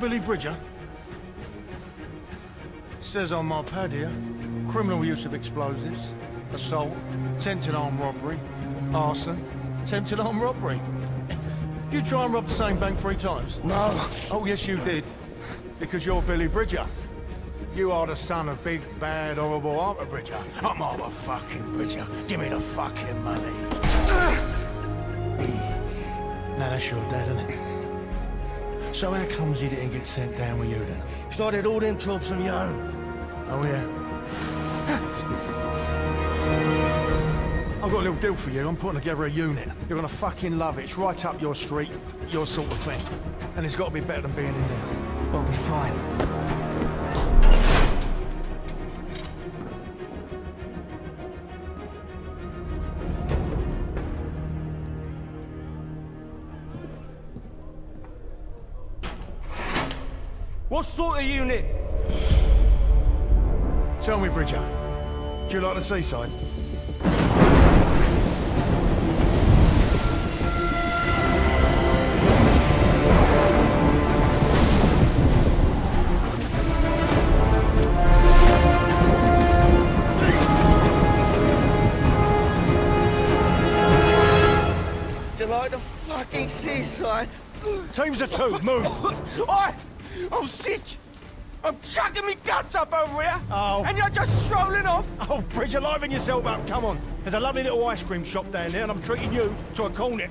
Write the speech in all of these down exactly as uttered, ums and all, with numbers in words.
Billy Bridger? Says on my pad here, criminal use of explosives, assault, attempted armed robbery, arson, attempted armed robbery. Did you try and rob the same bank three times? No. Oh, yes, you did. Because you're Billy Bridger. You are the son of big, bad, horrible Arthur Bridger. I'm Arthur fucking Bridger. Give me the fucking money. Now that's your dad, isn't it? So how comes he didn't get sent down with you then? Started all them jobs on your own. Oh, yeah? I've got a little deal for you. I'm putting together a unit. You're gonna fucking love it. It's right up your street, your sort of thing. And it's got to be better than being in there. I'll be fine. What sort of unit? Tell me, Bridger, do you like the seaside? Do you like the fucking seaside? Teams of two, move! Oi! I'm sick! I'm chucking me guts up over here! Oh. And you're just strolling off! Oh, Bridger, liven yourself up, come on. There's a lovely little ice cream shop down there and I'm treating you to a cornet.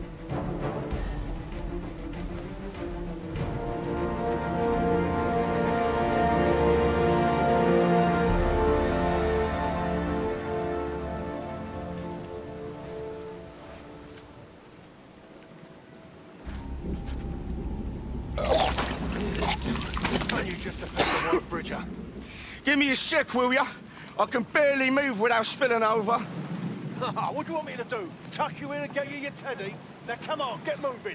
You just a piece of work, Bridger. Give me a sec, will ya? I can barely move without spilling over. What do you want me to do? Tuck you in and get you your teddy? Now come on, get moving.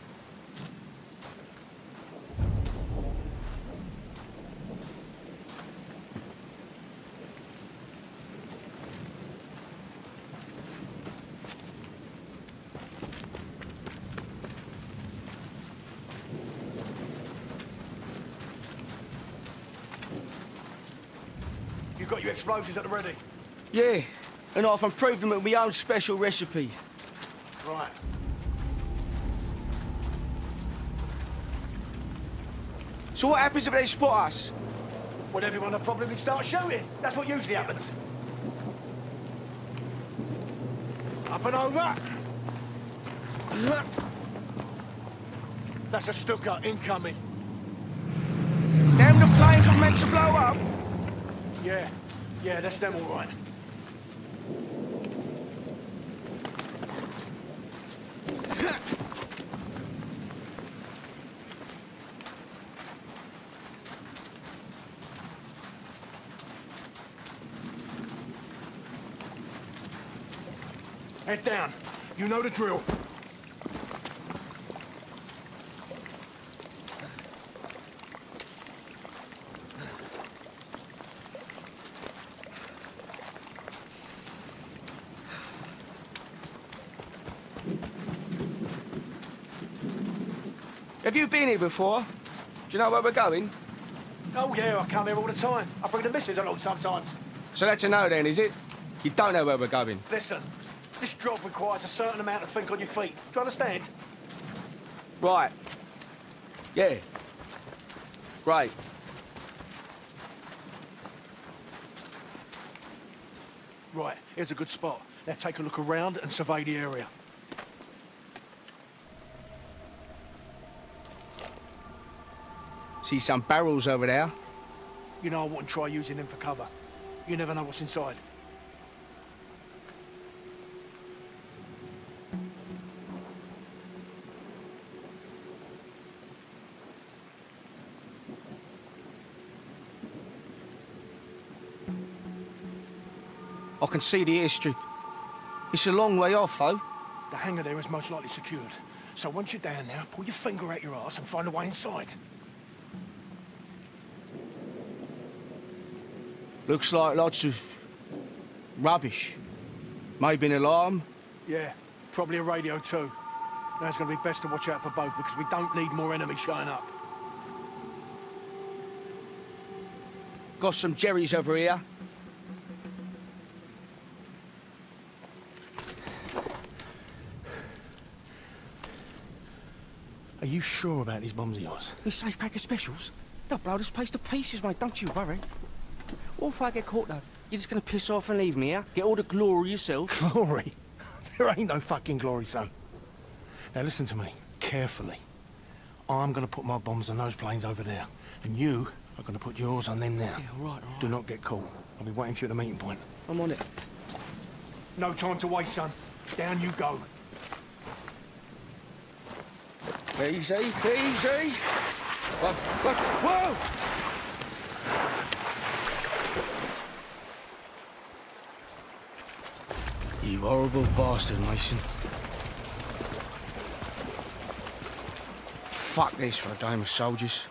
You got your explosives at the ready? Yeah, and I've improved them with my own special recipe. Right. So what happens if they spot us? Well, everyone will probably start shooting. That's what usually happens. Up and over. That's a Stuka incoming. Them the planes are meant to blow up? Yeah, yeah, that's them all right. Head down. You know the drill. Have you been here before? Do you know where we're going? Oh, yeah, I come here all the time. I bring the missus along sometimes. So that's a no then, is it? You don't know where we're going? Listen, this job requires a certain amount of think on your feet. Do you understand? Right. Yeah. Great. Right, here's a good spot. Now take a look around and survey the area. See some barrels over there. You know I wouldn't try using them for cover. You never know what's inside. I can see the airstrip. It's a long way off, though. The hangar there is most likely secured. So once you're down there, pull your finger out your arse and find a way inside. Looks like lots of rubbish. Maybe an alarm. Yeah, probably a radio too. Now it's going to be best to watch out for both because we don't need more enemies showing up. Got some Jerry's over here. Are you sure about these bombs of yours? These safe pack of specials? They'll blow this place to pieces, mate. Don't you worry. What if I get caught, though? You're just gonna piss off and leave me, yeah? Get all the glory yourself? Glory? There ain't no fucking glory, son. Now listen to me, carefully. I'm gonna put my bombs on those planes over there, and you are gonna put yours on them now. Yeah, all right, all right. Do not get caught. I'll be waiting for you at the meeting point. I'm on it. No time to waste, son. Down you go. Easy, easy. Whoa, whoa, whoa! You horrible bastard, Mason. Fuck this for a game of soldiers.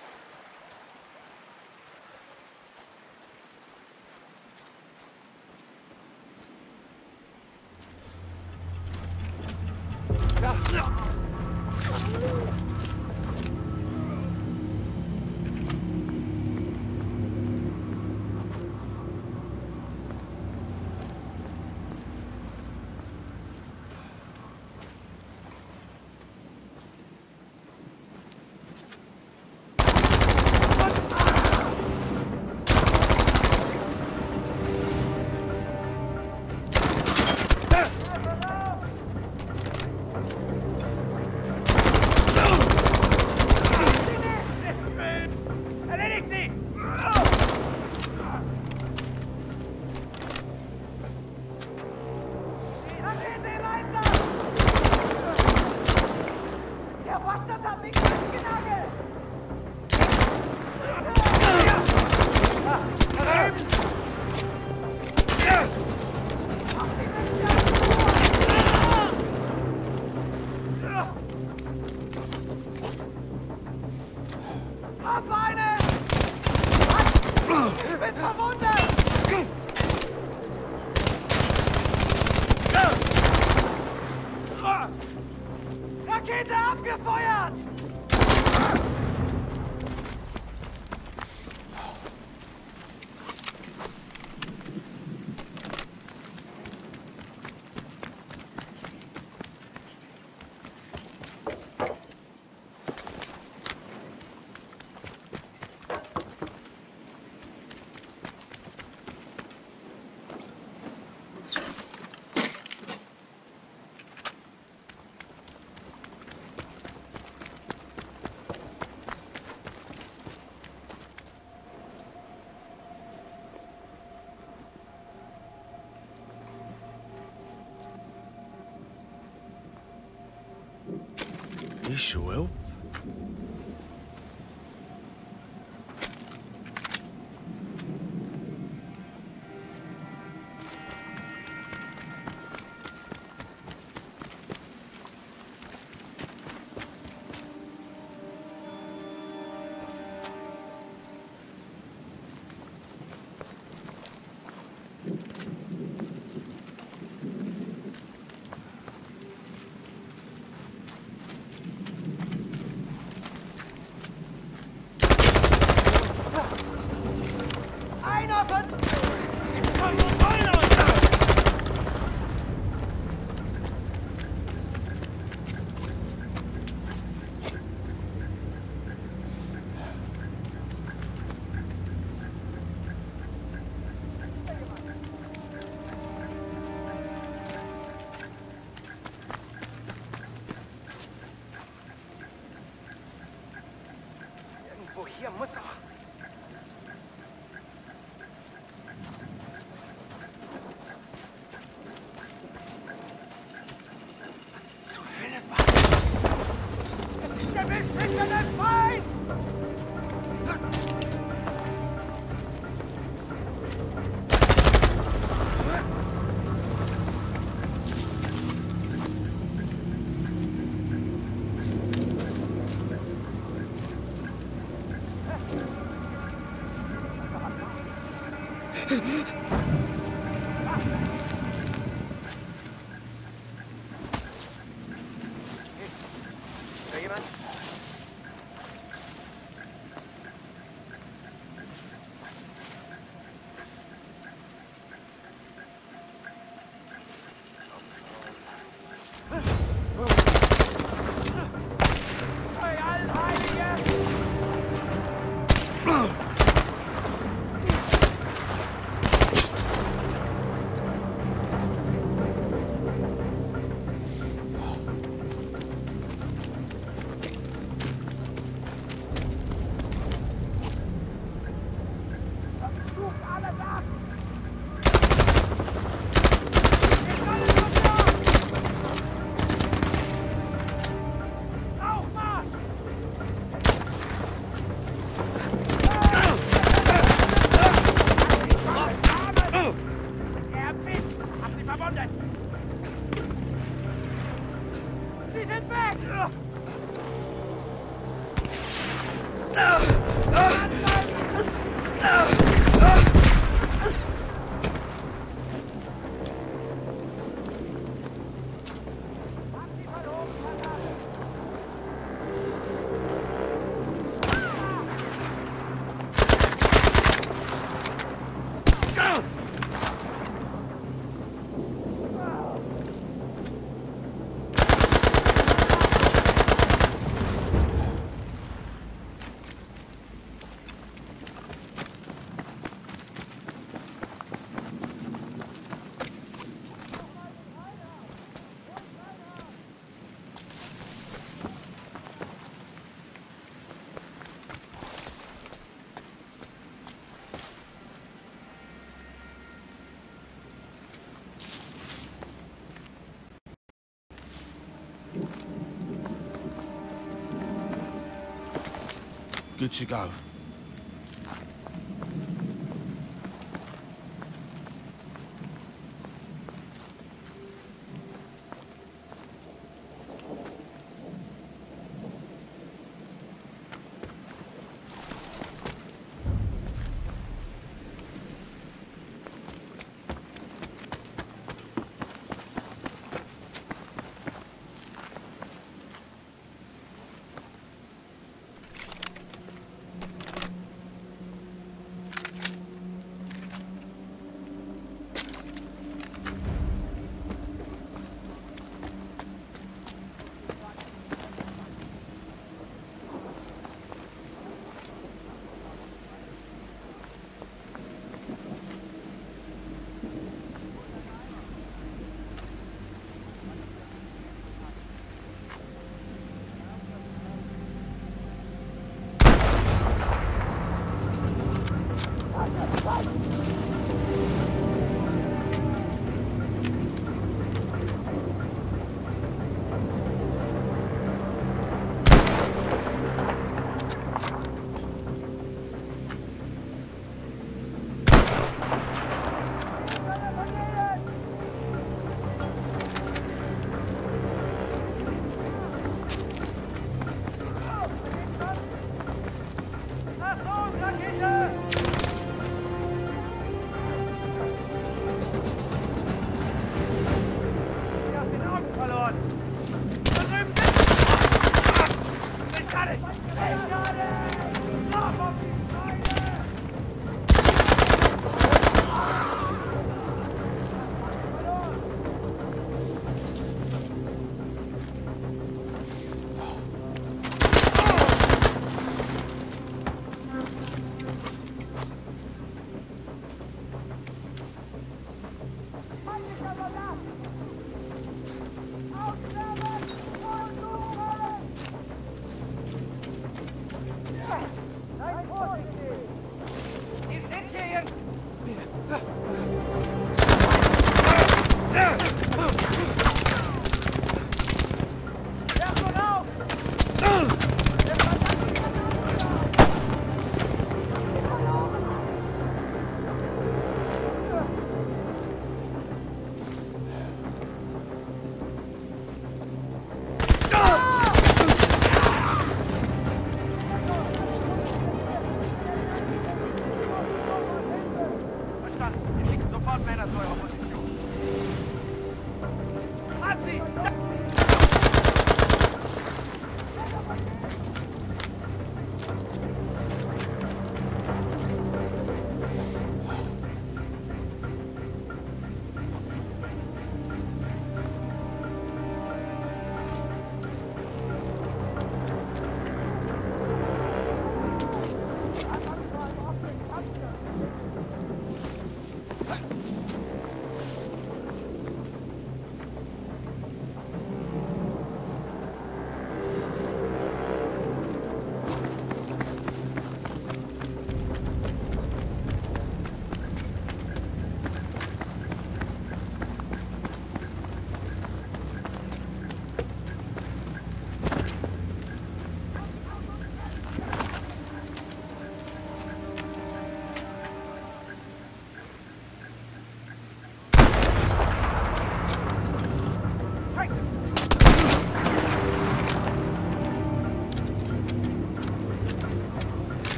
Rakete abgefeuert! This will help. Hier muss doch... Was zur Hölle war das? Der will sicher den Feind! sind weg! Good to go.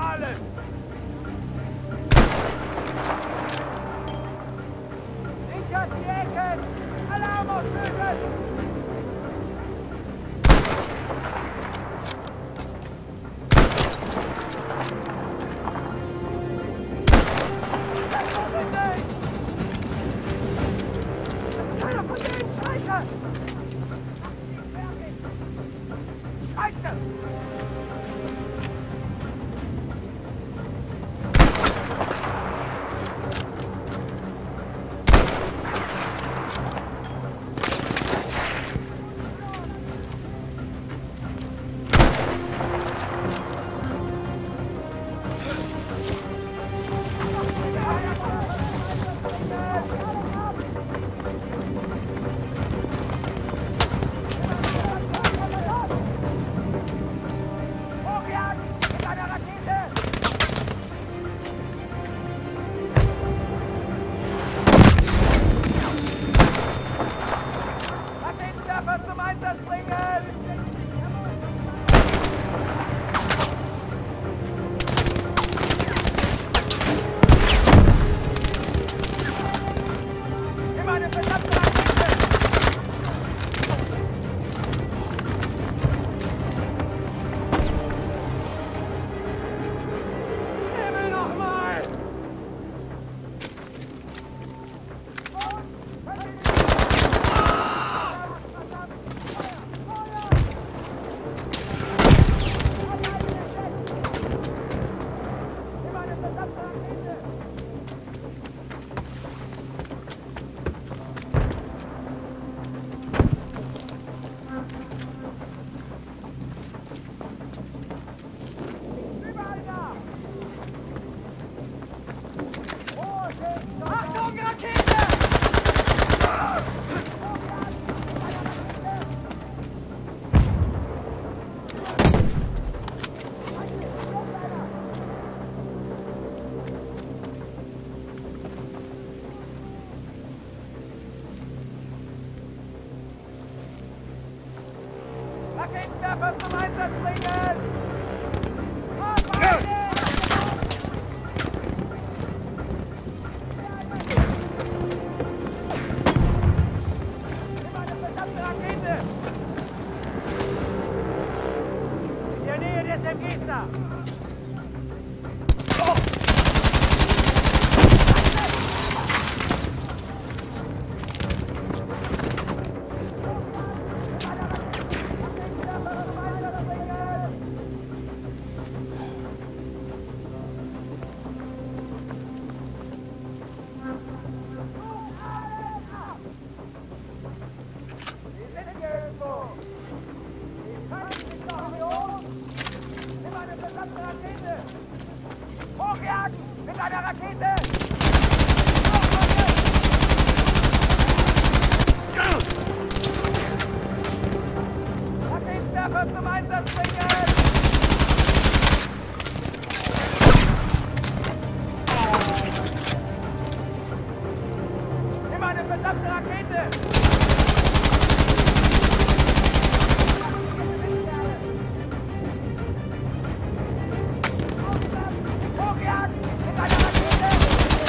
Überfallen! Sichert die Ecken! Alarm auslösen! Raketenwerfer zum Einsatz bringen! Nimm eine verdammte Rakete! In der Nähe des M Gs da! Hochjagen! Mit einer Rakete! Raketenwerfer zum Einsatz bringen! Nimm eine verdammte Rakete! Hochjagen! Mit einer Rakete!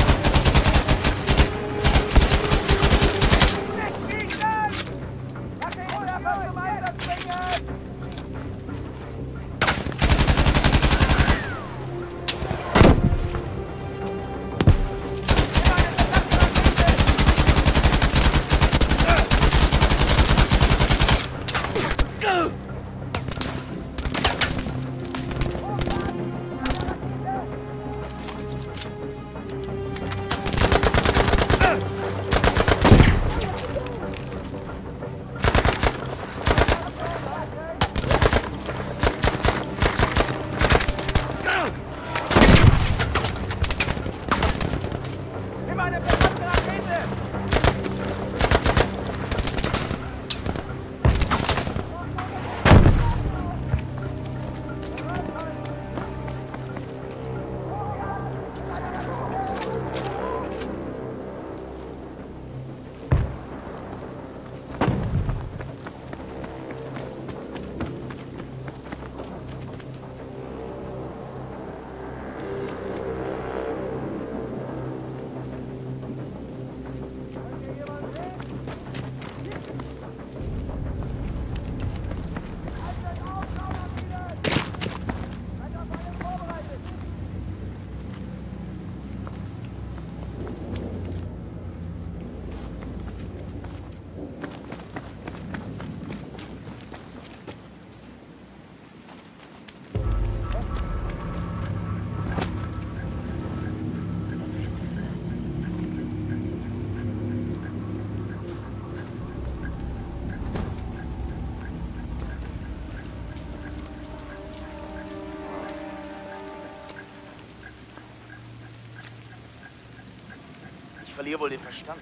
verliere wohl den Verstand.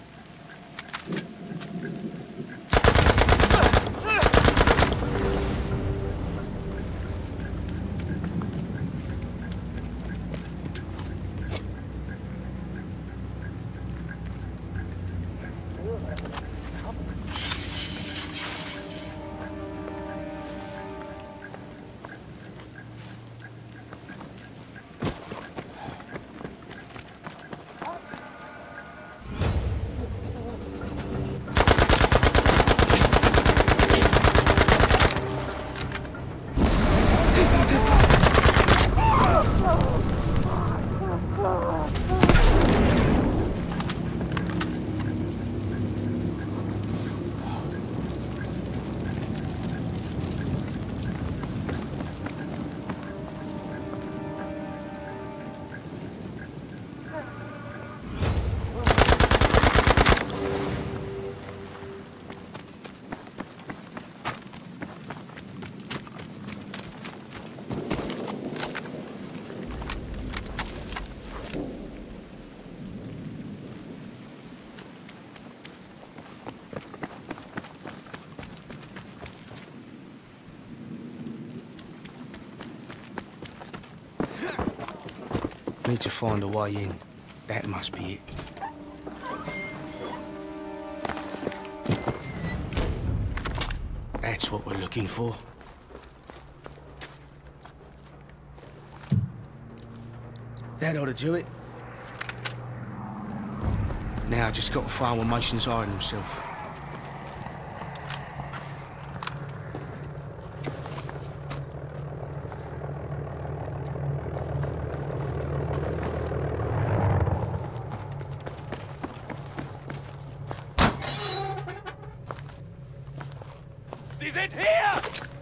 Need to find a way in. That must be it. That's what we're looking for. That ought to do it. Now I just got to find where Mason's hiding himself. Sie sind hier!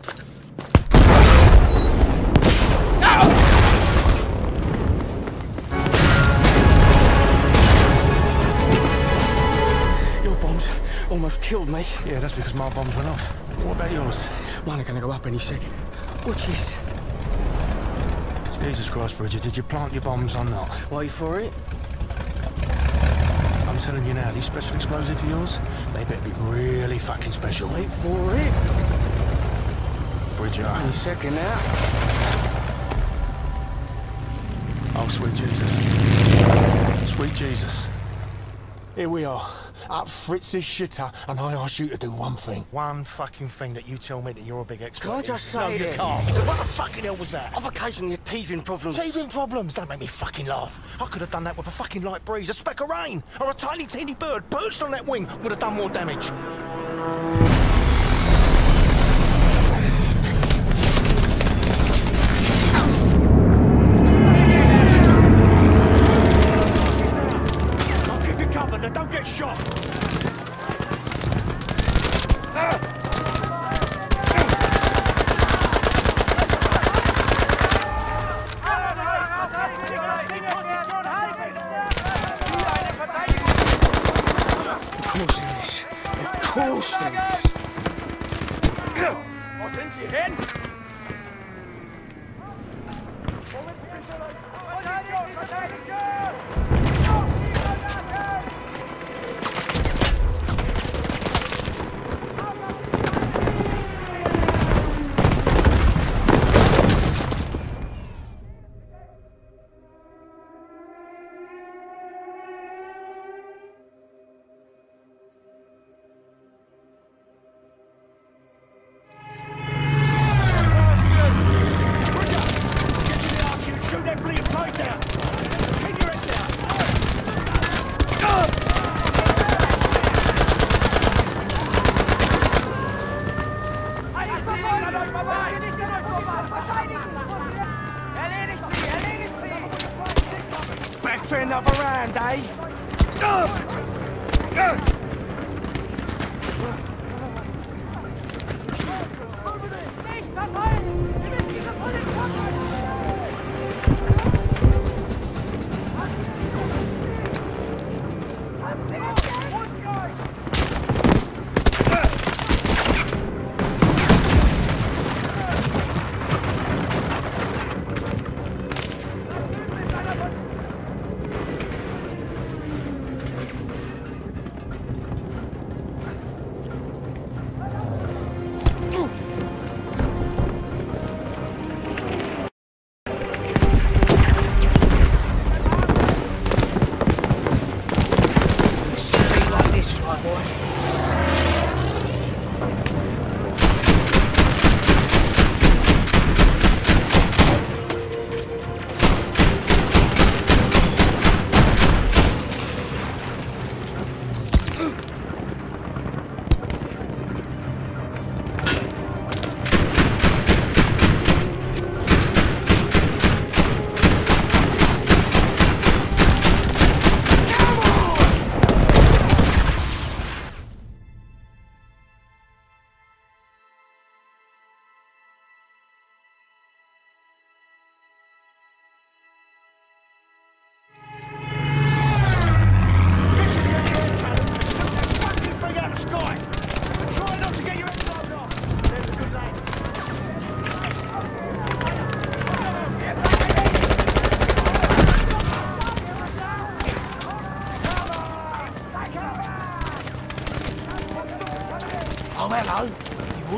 Your bombs almost killed me. Yeah, that's because my bombs went off. What about yours? Mine are gonna go up any second. Watch this. Jesus Christ, Bridget, did you plant your bombs or not? Wait for it. I'm telling you now, these special explosives of yours, they better be really fucking special. Wait for it. Bridget. Any second now. Oh, sweet Jesus. Sweet Jesus. Here we are, up Fritz's shitter, and I ask you to do one thing. One fucking thing that you tell me that you're a big expert Can't I in. just say No, you it? can't, because what the fucking hell was that? I've occasionally had teething problems. Teething problems? Don't make me fucking laugh. I could have done that with a fucking light breeze, a speck of rain, or a tiny, teeny bird perched on that wing would have done more damage. I'll keep you covered, now don't get shot. Of course there is. Wo sind Sie hin? Verteidigung! Verteidigung! Shoot that bleeding pipe down! Keep your head down! An euch vorbei! Erledigt sie! Erledigt sie! Back for another round, eh? Nicht verfallen! Wir müssen diese Polizei!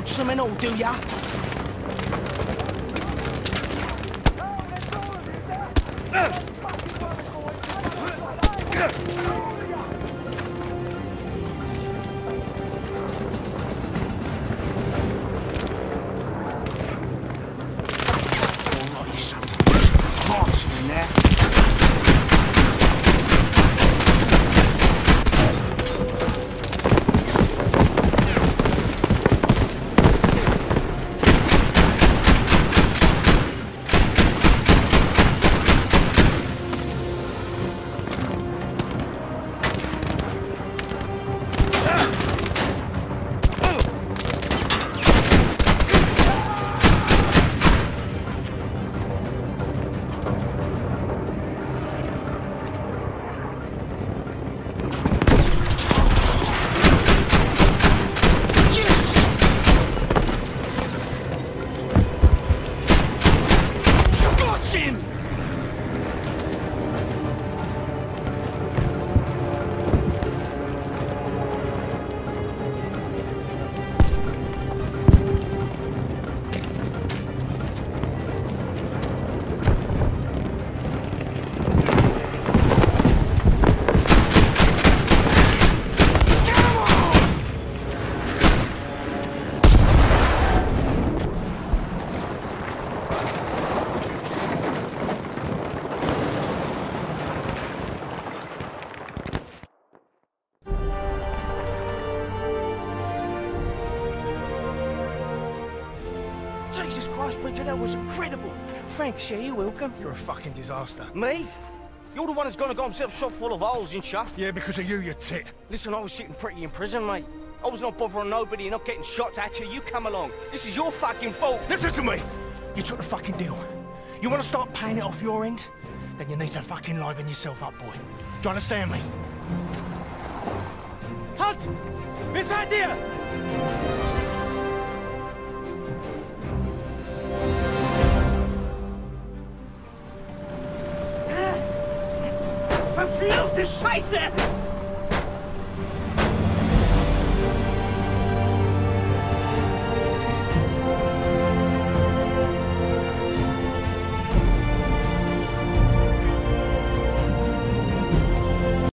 some and all, do ya? Alright, son of a bitch. Martin in there. Jesus Christ, Bridget, that was incredible. Thanks, yeah, you're welcome. You're a fucking disaster. Me? You're the one who's gonna got himself shot full of holes, ain't ya? Yeah, because of you, you tit. Listen, I was sitting pretty in prison, mate. I was not bothering nobody, not getting shots at you. You come along. This is your fucking fault. Listen to me. You took the fucking deal. You want to start paying it off your end? Then you need to fucking liven yourself up, boy. Do you understand me? Halt! Wer seid ihr? Verfluchte Scheiße!